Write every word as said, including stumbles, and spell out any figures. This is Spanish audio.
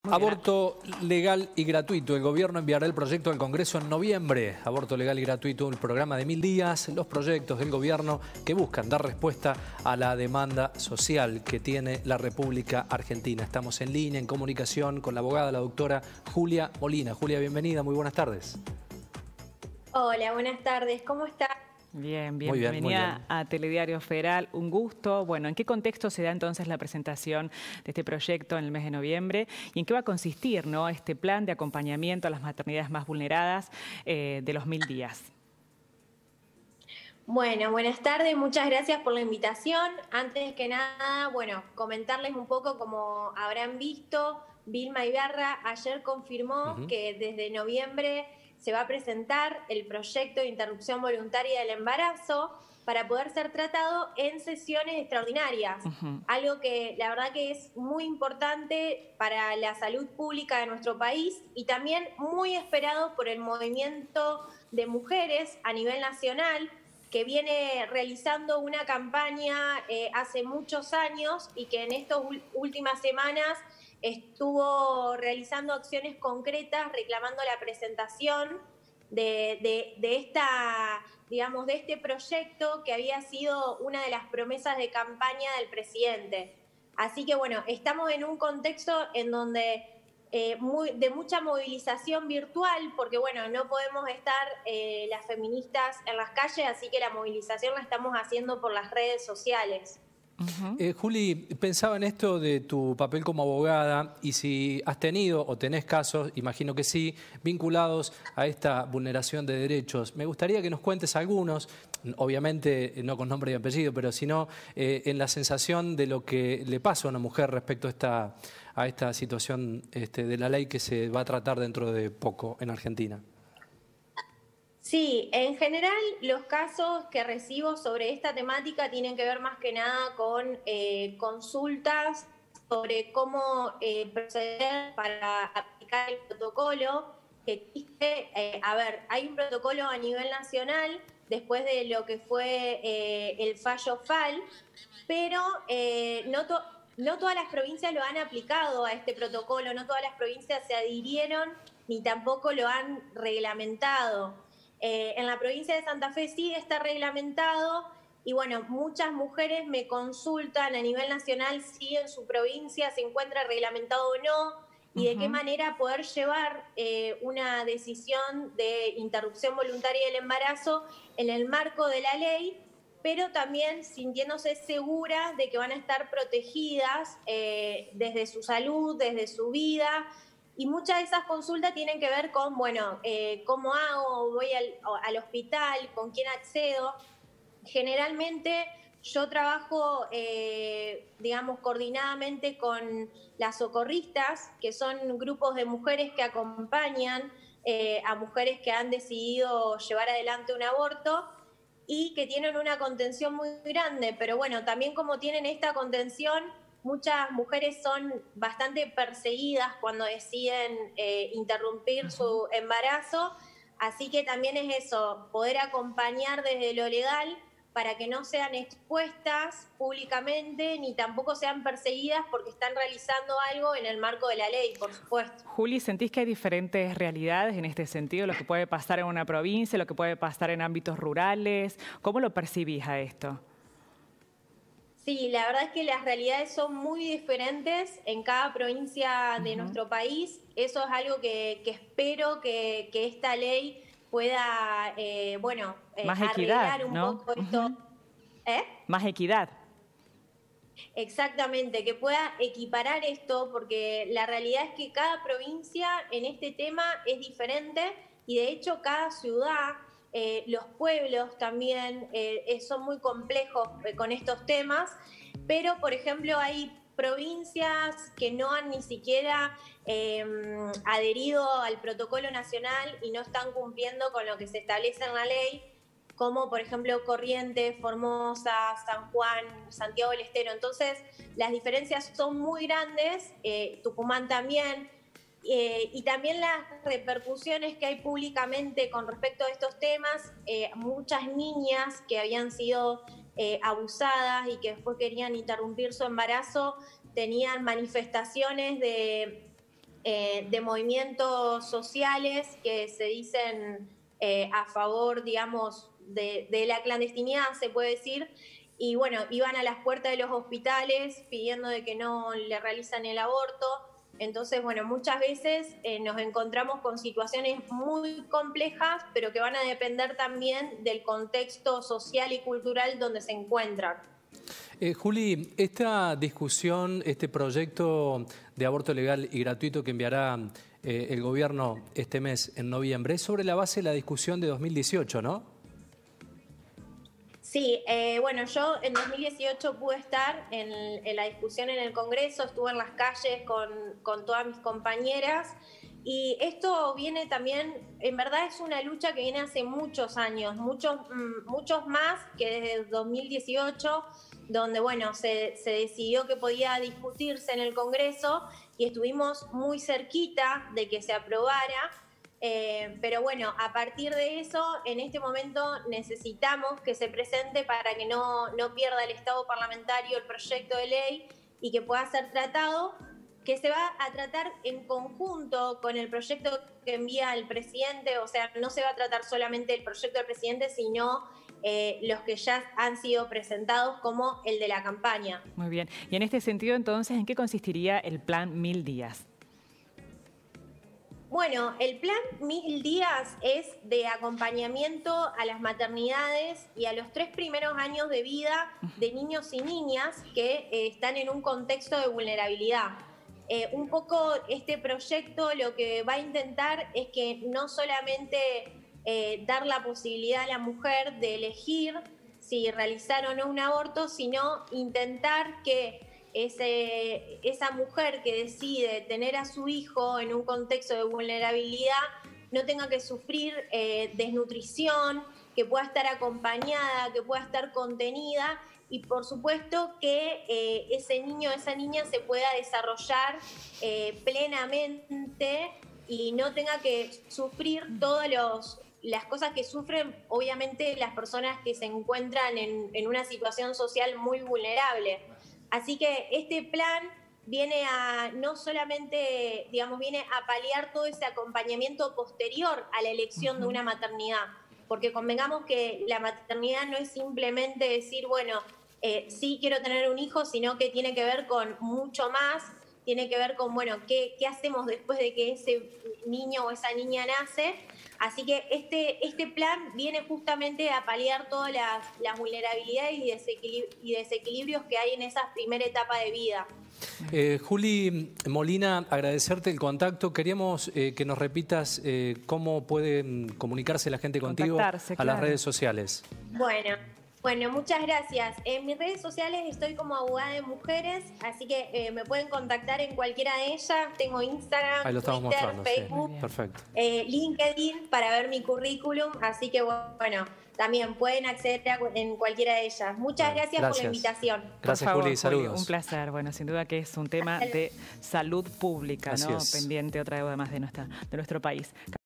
Aborto legal y gratuito. El gobierno enviará el proyecto al Congreso en noviembre. Aborto legal y gratuito, un programa de mil días. Los proyectos del gobierno que buscan dar respuesta a la demanda social que tiene la República Argentina. Estamos en línea, en comunicación con la abogada, la doctora Julia Molina. Julia, bienvenida, muy buenas tardes. Hola, buenas tardes, ¿cómo está? Bien, bien, muy bien, bienvenida muy bien. a Telediario Federal, un gusto. Bueno, ¿en qué contexto se da entonces la presentación de este proyecto en el mes de noviembre? ¿Y en qué va a consistir, ¿no?, este plan de acompañamiento a las maternidades más vulneradas eh, de los mil días? Bueno, buenas tardes, muchas gracias por la invitación. Antes que nada, bueno, comentarles un poco, como habrán visto, Vilma Ibarra ayer confirmó uh-huh. que desde noviembre se va a presentar el proyecto de interrupción voluntaria del embarazo para poder ser tratado en sesiones extraordinarias. Uh-huh. Algo que la verdad que es muy importante para la salud pública de nuestro país y también muy esperado por el movimiento de mujeres a nivel nacional, que viene realizando una campaña eh, hace muchos años y que en estas últimas semanas estuvo realizando acciones concretas reclamando la presentación de, de, de, esta, digamos, de este proyecto que había sido una de las promesas de campaña del presidente. Así que bueno, estamos en un contexto en donde eh, muy, de mucha movilización virtual, porque bueno, no podemos estar eh, las feministas en las calles, así que la movilización la estamos haciendo por las redes sociales. Uh-huh. eh, Juli, pensaba en esto de tu papel como abogada y si has tenido o tenés casos, imagino que sí, vinculados a esta vulneración de derechos. Me gustaría que nos cuentes algunos, obviamente no con nombre y apellido, pero sino eh, en la sensación de lo que le pasa a una mujer respecto a esta, a esta situación este, de la ley que se va a tratar dentro de poco en Argentina. Sí, en general los casos que recibo sobre esta temática tienen que ver más que nada con eh, consultas sobre cómo eh, proceder para aplicar el protocolo que existe. Eh, a ver, hay un protocolo a nivel nacional después de lo que fue eh, el fallo F A L, pero eh, no, to no todas las provincias lo han aplicado a este protocolo, no todas las provincias se adhirieron ni tampoco lo han reglamentado. Eh, en la provincia de Santa Fe sí está reglamentado y bueno, muchas mujeres me consultan a nivel nacional si en su provincia se encuentra reglamentado o no y uh-huh. de qué manera poder llevar eh, una decisión de interrupción voluntaria del embarazo en el marco de la ley, pero también sintiéndose seguras de que van a estar protegidas eh, desde su salud, desde su vida. Y muchas de esas consultas tienen que ver con, bueno, eh, cómo hago, voy al, al hospital, con quién accedo. Generalmente yo trabajo, eh, digamos, coordinadamente con las socorristas, que son grupos de mujeres que acompañan eh, a mujeres que han decidido llevar adelante un aborto y que tienen una contención muy grande. Pero bueno, también como tienen esta contención, muchas mujeres son bastante perseguidas cuando deciden eh, interrumpir uh-huh. su embarazo, así que también es eso, poder acompañar desde lo legal para que no sean expuestas públicamente ni tampoco sean perseguidas porque están realizando algo en el marco de la ley, por supuesto. Juli, ¿sentís que hay diferentes realidades en este sentido? Lo que puede pasar en una provincia, lo que puede pasar en ámbitos rurales. ¿Cómo lo percibís a esto? Sí, la verdad es que las realidades son muy diferentes en cada provincia de uh-huh. nuestro país. Eso es algo que, que espero que, que esta ley pueda, eh, bueno, eh, Más arreglar equidad, un ¿no? poco esto. Uh-huh. ¿Eh? Más equidad. Exactamente, que pueda equiparar esto, porque la realidad es que cada provincia en este tema es diferente y de hecho cada ciudad... Eh, los pueblos también eh, son muy complejos eh, con estos temas, pero por ejemplo hay provincias que no han ni siquiera eh, adherido al protocolo nacional y no están cumpliendo con lo que se establece en la ley, como por ejemplo Corrientes, Formosa, San Juan, Santiago del Estero. Entonces las diferencias son muy grandes, eh, Tucumán también. Eh, y también las repercusiones que hay públicamente con respecto a estos temas, eh, muchas niñas que habían sido eh, abusadas y que después querían interrumpir su embarazo, tenían manifestaciones de eh, de movimientos sociales que se dicen eh, a favor, digamos, de, de la clandestinidad, se puede decir. Y bueno, iban a las puertas de los hospitales pidiendo de que no le realizan el aborto. Entonces, bueno, muchas veces eh, nos encontramos con situaciones muy complejas, pero que van a depender también del contexto social y cultural donde se encuentran. Eh, Juli, esta discusión, este proyecto de aborto legal y gratuito que enviará eh, el gobierno este mes, en noviembre, es sobre la base de la discusión de dos mil dieciocho, ¿no? Sí, eh, bueno, yo en dos mil dieciocho pude estar en, en la discusión en el Congreso, estuve en las calles con, con todas mis compañeras y esto viene también, en verdad es una lucha que viene hace muchos años, muchos, muchos más que desde dos mil dieciocho, donde bueno, se, se decidió que podía discutirse en el Congreso y estuvimos muy cerquita de que se aprobara. Eh, pero bueno, a partir de eso, en este momento necesitamos que se presente para que no, no pierda el estado parlamentario el proyecto de ley y que pueda ser tratado, que se va a tratar en conjunto con el proyecto que envía el presidente, o sea, no se va a tratar solamente el proyecto del presidente, sino eh, los que ya han sido presentados como el de la campaña. Muy bien. Y en este sentido, entonces, ¿en qué consistiría el plan Mil Días? Bueno, el plan Mil Días es de acompañamiento a las maternidades y a los tres primeros años de vida de niños y niñas que eh, están en un contexto de vulnerabilidad. Eh, un poco este proyecto lo que va a intentar es que no solamente eh, dar la posibilidad a la mujer de elegir si realizar o no un aborto, sino intentar que Ese, esa mujer que decide tener a su hijo en un contexto de vulnerabilidad no tenga que sufrir eh, desnutrición, que pueda estar acompañada, que pueda estar contenida y por supuesto que eh, ese niño o esa niña se pueda desarrollar eh, plenamente y no tenga que sufrir todos los las cosas que sufren obviamente las personas que se encuentran en, en una situación social muy vulnerable. Así que este plan viene a no solamente, digamos, viene a paliar todo ese acompañamiento posterior a la elección uh-huh. de una maternidad, porque convengamos que la maternidad no es simplemente decir, bueno, eh, sí quiero tener un hijo, sino que tiene que ver con mucho más, tiene que ver con, bueno, qué, qué hacemos después de que ese niño o esa niña nace. Así que este, este plan viene justamente a paliar todas las, las vulnerabilidades y, desequilib y desequilibrios que hay en esa primera etapa de vida. Eh, Juli Molina, agradecerte el contacto. Queríamos eh, que nos repitas eh, cómo puede comunicarse la gente contigo a claro. las redes sociales. Bueno. Bueno, muchas gracias. En mis redes sociales estoy como abogada de mujeres, así que eh, me pueden contactar en cualquiera de ellas. Tengo Instagram, Ahí lo estamos Twitter, mostrando, Facebook, sí. Perfecto. Eh, LinkedIn para ver mi currículum, así que bueno, también pueden acceder a, en cualquiera de ellas. Muchas bueno, gracias, gracias por la invitación. Gracias, favor, Juli, saludos. Juli, un placer. Bueno, sin duda que es un tema de salud pública, ¿no? Pendiente otra vez además de, nuestra, de nuestro país.